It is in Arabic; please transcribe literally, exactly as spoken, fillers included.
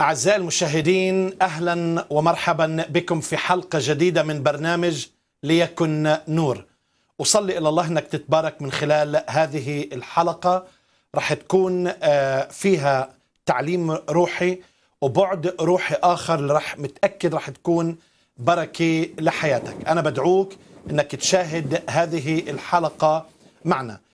أعزائي المشاهدين، أهلا ومرحبا بكم في حلقة جديدة من برنامج ليكن نور. أصلي إلى الله أنك تتبارك من خلال هذه الحلقة. رح تكون فيها تعليم روحي وبعد روحي آخر اللي رح متأكد رح تكون بركة لحياتك. أنا بدعوك أنك تشاهد هذه الحلقة معنا.